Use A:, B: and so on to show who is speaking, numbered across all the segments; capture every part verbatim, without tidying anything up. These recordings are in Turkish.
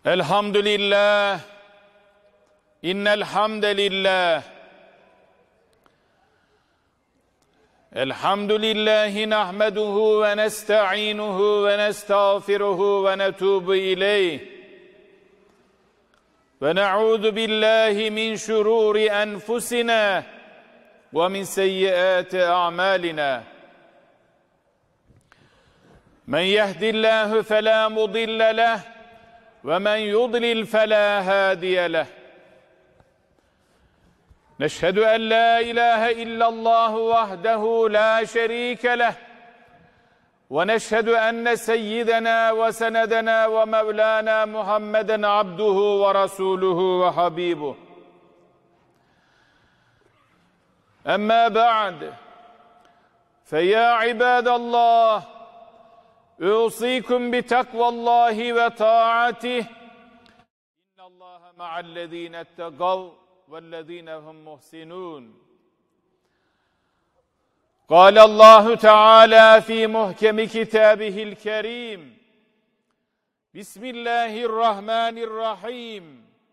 A: Elhamdülillah, innel hamdelillah, elhamdülillahi nahmeduhu ve nesta'inuhu ve nestağfiruhu ve netubu ileyh ve na'udhu billahi min şururi enfusina ve min seyyiati a'malina. Men yehdillahu fela mudille leh ve men yudlil fela hadiye leh. Neşhedü en la ilahe illallah vahdehu la şerike leh ve neşhedü enne seyyidena ve senedena ve mevlana Muhammeden abduhu ve rasuluhu ve habibuh. Emma ba'd, feya ibadallah, usikum bi takvallahi ve taatih. İnnallaha ma'allezine ettegav vellezine hum muhsinun. قال الله تعالى في محكم كتابه الكريم بسم الله الرحمن الرحيم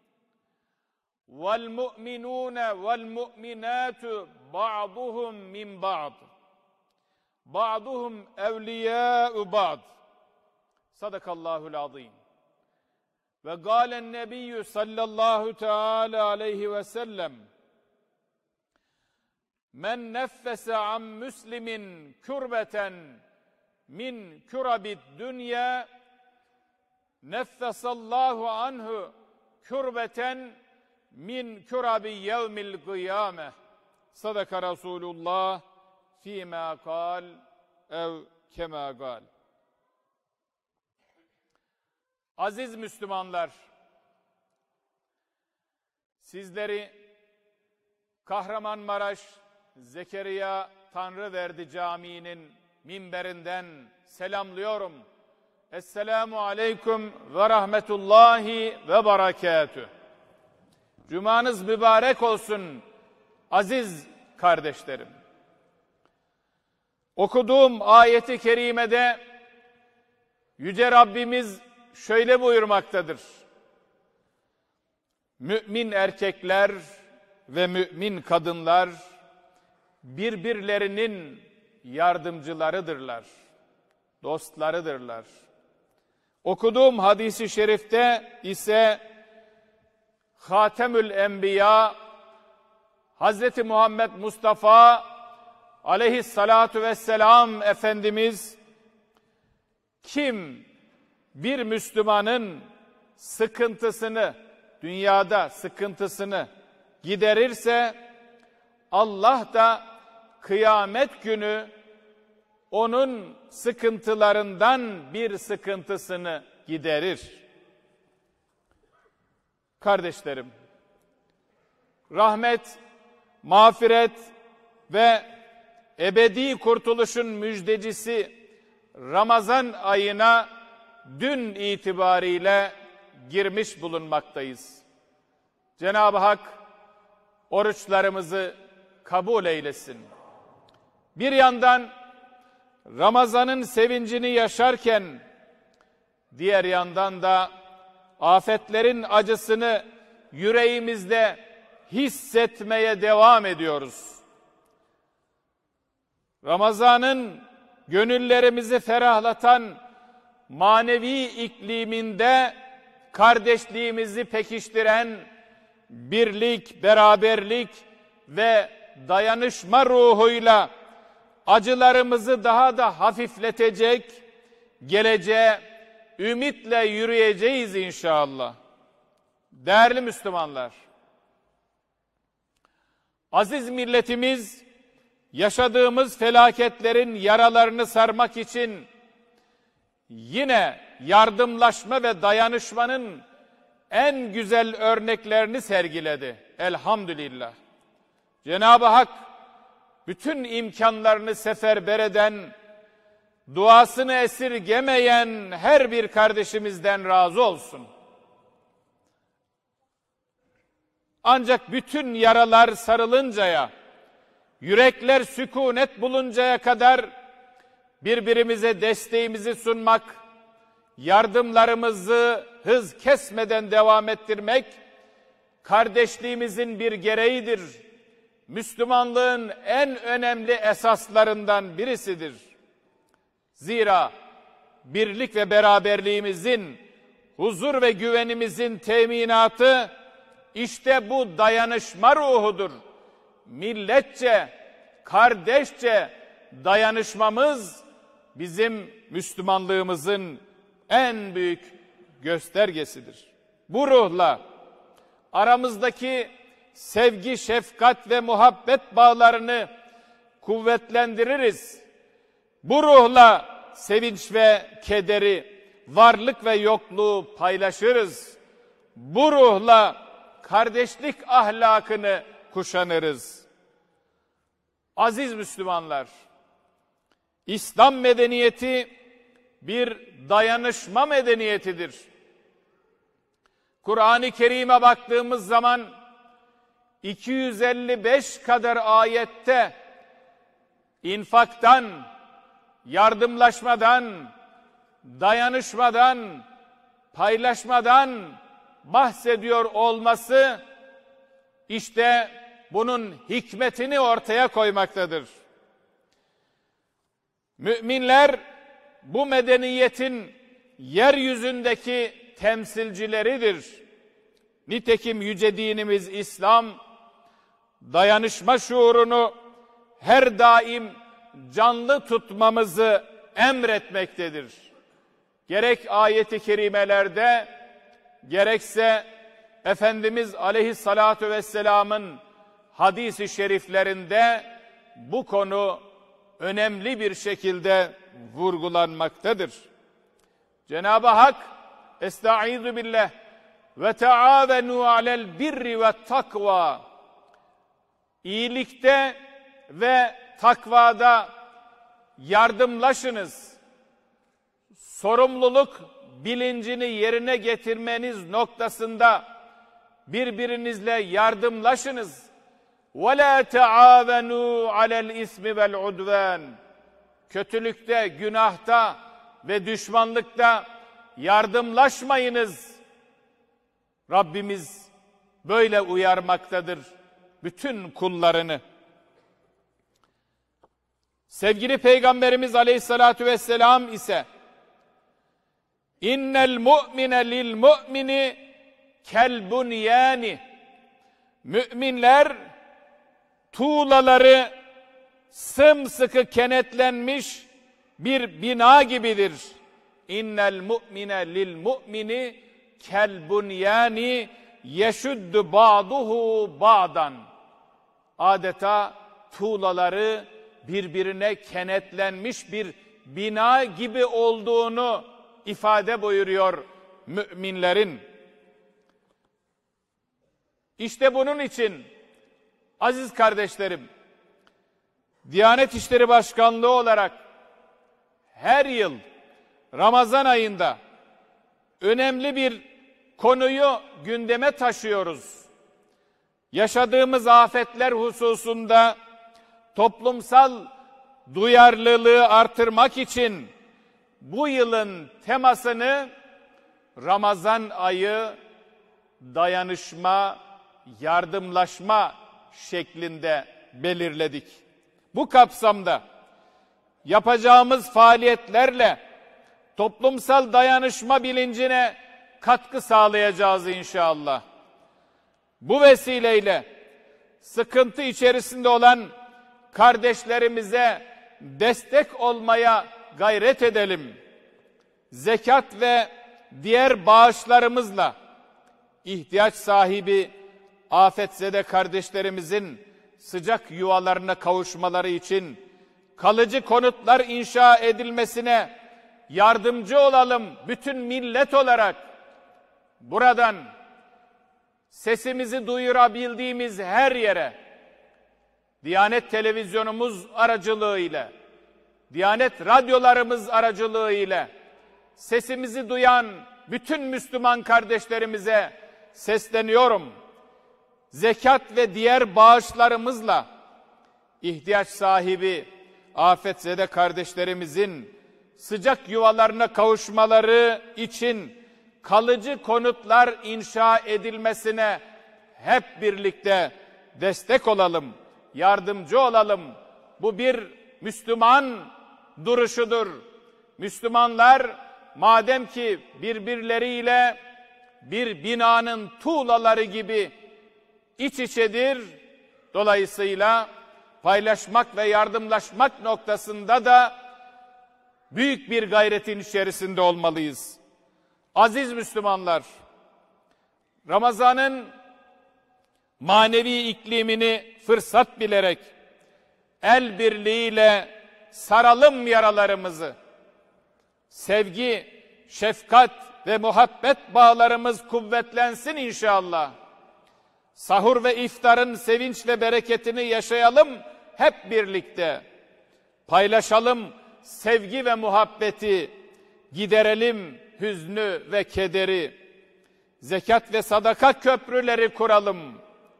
A: والمؤمنون والمؤمنات بعضهم من بعض بعضهم أولياء بعض صدق الله العظيم. وقال النبي صلى الله تعالى عليه وسلم men neffese an müslimin kürbeten min kürabid dünya neffesallahu anhu kürbeten min kürabi yevmil kıyame. Sadaka Resulullah fîmâ kal ev kemâ kal. Aziz Müslümanlar, sizleri Kahramanmaraş Zekeriya Tanrıverdi Camii'nin minberinden selamlıyorum. Esselamu aleyküm ve rahmetullahi ve berekatüh. Cumanız mübarek olsun aziz kardeşlerim. Okuduğum ayeti kerimede Yüce Rabbimiz şöyle buyurmaktadır. Mümin erkekler ve mümin kadınlar birbirlerinin yardımcılarıdırlar, dostlarıdırlar. Okuduğum hadisi şerifte ise Hatemül Enbiya Hazreti Muhammed Mustafa aleyhissalatu vesselam Efendimiz, kim bir Müslümanın sıkıntısını, dünyada sıkıntısını giderirse Allah da kıyamet günü onun sıkıntılarından bir sıkıntısını giderir. Kardeşlerim, rahmet, mağfiret ve ebedi kurtuluşun müjdecisi Ramazan ayına dün itibariyle girmiş bulunmaktayız. Cenab-ı Hak oruçlarımızı kabul eylesin. Bir yandan Ramazan'ın sevincini yaşarken, diğer yandan da afetlerin acısını yüreğimizde hissetmeye devam ediyoruz. Ramazan'ın gönüllerimizi ferahlatan manevi ikliminde kardeşliğimizi pekiştiren birlik, beraberlik ve dayanışma ruhuyla acılarımızı daha da hafifletecek, geleceğe ümitle yürüyeceğiz inşallah. Değerli Müslümanlar, aziz milletimiz yaşadığımız felaketlerin yaralarını sarmak için yine yardımlaşma ve dayanışmanın en güzel örneklerini sergiledi. Elhamdülillah. Cenab-ı Hak bütün imkanlarını seferber eden, duasını esirgemeyen her bir kardeşimizden razı olsun. Ancak bütün yaralar sarılıncaya, yürekler sükunet buluncaya kadar birbirimize desteğimizi sunmak, yardımlarımızı hız kesmeden devam ettirmek kardeşliğimizin bir gereğidir. Müslümanlığın en önemli esaslarından birisidir. Zira birlik ve beraberliğimizin, huzur ve güvenimizin teminatı işte bu dayanışma ruhudur. Milletçe, kardeşçe dayanışmamız bizim Müslümanlığımızın en büyük göstergesidir. Bu ruhla aramızdaki sevgi, şefkat ve muhabbet bağlarını kuvvetlendiririz. Bu ruhla sevinç ve kederi, varlık ve yokluğu paylaşırız. Bu ruhla kardeşlik ahlakını kuşanırız. Aziz Müslümanlar, İslam medeniyeti bir dayanışma medeniyetidir. Kur'an-ı Kerim'e baktığımız zaman iki yüz elli beş kadar ayette infaktan, yardımlaşmadan, dayanışmadan, paylaşmadan bahsediyor olması işte bunun hikmetini ortaya koymaktadır. Müminler bu medeniyetin yeryüzündeki temsilcileridir. Nitekim yüce dinimiz İslam dayanışma şuurunu her daim canlı tutmamızı emretmektedir. Gerek ayeti kerimelerde gerekse Efendimiz Aleyhissalatu vesselam'ın hadis-i şeriflerinde bu konu önemli bir şekilde vurgulanmaktadır. Cenab-ı Hak Estaizu billah ve taavenu alel birri ve takva, iyilikte ve takvada yardımlaşınız. Sorumluluk bilincini yerine getirmeniz noktasında birbirinizle yardımlaşınız. وَلَا تَعَاوَنُوا عَلَى الْاِسْمِ وَالْعُدْوَانِ, kötülükte, günahta ve düşmanlıkta yardımlaşmayınız. Rabbimiz böyle uyarmaktadır bütün kullarını. Sevgili Peygamberimiz Aleyhissalatu vesselam ise innel mu'mine lil mu'mini kel bunyani, müminler tuğlaları sımsıkı kenetlenmiş bir bina gibidir. İnnel mu'mine lil mu'mini kel bunyani yeşuddu ba'duhu ba'dan. Adeta tuğlaları birbirine kenetlenmiş bir bina gibi olduğunu ifade buyuruyor müminlerin. İşte bunun için aziz kardeşlerim, Diyanet İşleri Başkanlığı olarak her yıl Ramazan ayında önemli bir konuyu gündeme taşıyoruz. Yaşadığımız afetler hususunda toplumsal duyarlılığı artırmak için bu yılın temasını Ramazan ayı dayanışma, yardımlaşma şeklinde belirledik. Bu kapsamda yapacağımız faaliyetlerle toplumsal dayanışma bilincine katkı sağlayacağız inşallah. Bu vesileyle sıkıntı içerisinde olan kardeşlerimize destek olmaya gayret edelim. Zekat ve diğer bağışlarımızla ihtiyaç sahibi afetzede kardeşlerimizin sıcak yuvalarına kavuşmaları için kalıcı konutlar inşa edilmesine yardımcı olalım bütün millet olarak. Buradan sesimizi duyurabildiğimiz her yere Diyanet televizyonumuz aracılığıyla, Diyanet radyolarımız aracılığıyla sesimizi duyan bütün Müslüman kardeşlerimize sesleniyorum. Zekat ve diğer bağışlarımızla ihtiyaç sahibi afetzede kardeşlerimizin sıcak yuvalarına kavuşmaları için kalıcı konutlar inşa edilmesine hep birlikte destek olalım, yardımcı olalım. Bu bir Müslüman duruşudur. Müslümanlar madem ki birbirleriyle bir binanın tuğlaları gibi iç içedir, dolayısıyla paylaşmak ve yardımlaşmak noktasında da büyük bir gayretin içerisinde olmalıyız. Aziz Müslümanlar, Ramazan'ın manevi iklimini fırsat bilerek el birliğiyle saralım yaralarımızı. Sevgi, şefkat ve muhabbet bağlarımız kuvvetlensin inşallah. Sahur ve iftarın sevinç ve bereketini yaşayalım hep birlikte. Paylaşalım sevgi ve muhabbeti, giderelim hüznü ve kederi. Zekat ve sadaka köprüleri kuralım.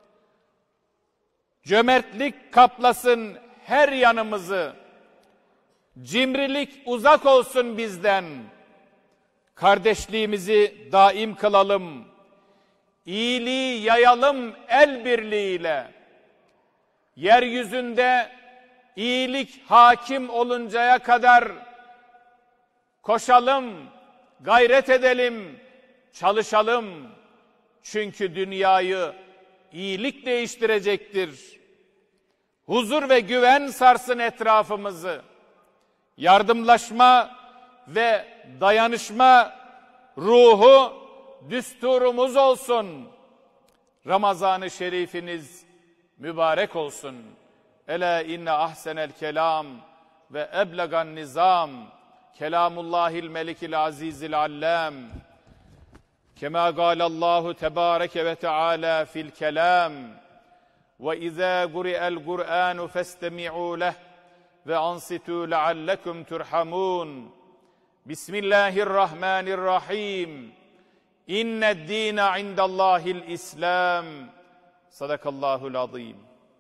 A: Cömertlik kaplasın her yanımızı. Cimrilik uzak olsun bizden. Kardeşliğimizi daim kılalım. İyiliği yayalım el birliğiyle. Yeryüzünde iyilik hakim oluncaya kadar koşalım, gayret edelim, çalışalım. Çünkü dünyayı iyilik değiştirecektir. Huzur ve güven sarsın etrafımızı. Yardımlaşma ve dayanışma ruhu düsturumuz olsun. Ramazan-ı şerifiniz mübarek olsun. Ela inne ahsenel kelam ve eblegan nizam kelamullahil melikil azizil allam. Kema galallahu tebareke ve teala fil kelam. Ve izâ guri'el Kur'anu festemi'û leh ve ansitû leallekum turhamun. Bismillahirrahmanirrahim. İnned dîne indallâhil İslam. Sadakallahul azîm.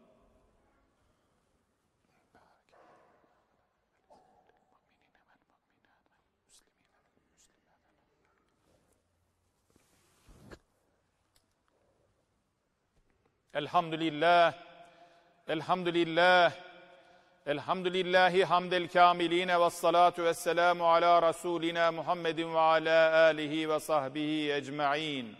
A: Elhamdülillah, elhamdülillah, elhamdülillahi hamdel kâmiline ve salatu ve selamu ala Resulina Muhammedin ve ala alihi ve sahbihi ecma'in.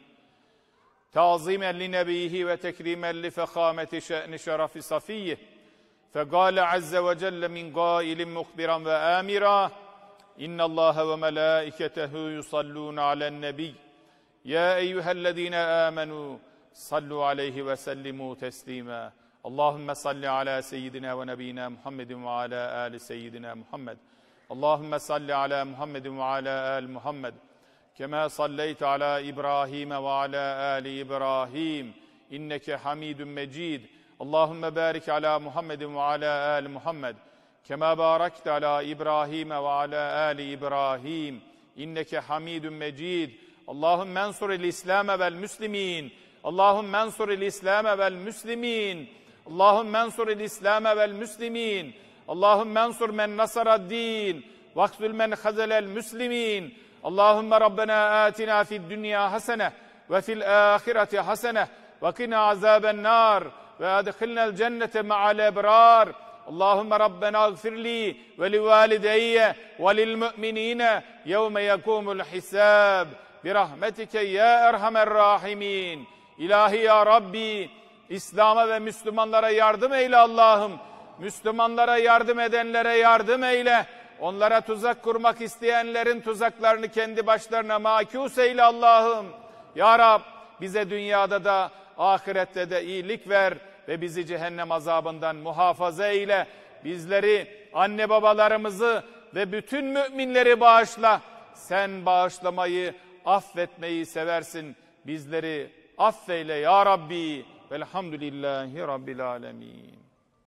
A: Ta'zimen li nebiyhi ve tekrimen li fekhameti şe'ni şerefi safiyyih. Fegâle azze ve celle min gâilin muhbiran ve âmira. İnna Allâhe ve melâiketehu yusallûne alen nebiy. Ya eyyühellezîne âmenû. Sallu aleyhi ve sellimu teslima. Allahümme salli ala seyyidina ve nebiyina Muhammedin ve ala ali seyyidina Muhammed. Allahümme salli ala Muhammedin ve ala ali Muhammed. Kema salleyte ala İbrahim ve ala ali İbrahim. İnneke hamidun mecid. Allahümme barik ala Muhammedin ve ala ali Muhammed. Kema barakte ala İbrahim ve ala ali İbrahim. İnneke hamidun mecid. Allahümme ensuril İslam'e vel müslimin. Allahümme ensuril İslam'e vel müslimin. Allahümme ensuril İslam'e vel müslimin. Allahümme ensur men nasaraddin. Vakzul men hazelel müslimin. Allahümme Rabbena atina fid dünya hasene ve fil ahireti hasene ve qina azaben nar ve adkhilnel cennete ma'al ebrar. Allahümme Rabbena gfirli ve li valideyye ve lil müminine yevme yekumul hisab. Birahmetike ya erhamer rahimin. İlahi ya Rabbi, İslam'a ve Müslümanlara yardım eyle Allah'ım. Müslümanlara yardım edenlere yardım eyle. Onlara tuzak kurmak isteyenlerin tuzaklarını kendi başlarına makus eyle Allah'ım. Ya Rab, bize dünyada da ahirette de iyilik ver ve bizi cehennem azabından muhafaza eyle. Bizleri, anne babalarımızı ve bütün müminleri bağışla. Sen bağışlamayı, affetmeyi seversin. Bizleri affeyle ya Rabbi. Velhamdülillahi Rabbil alemin.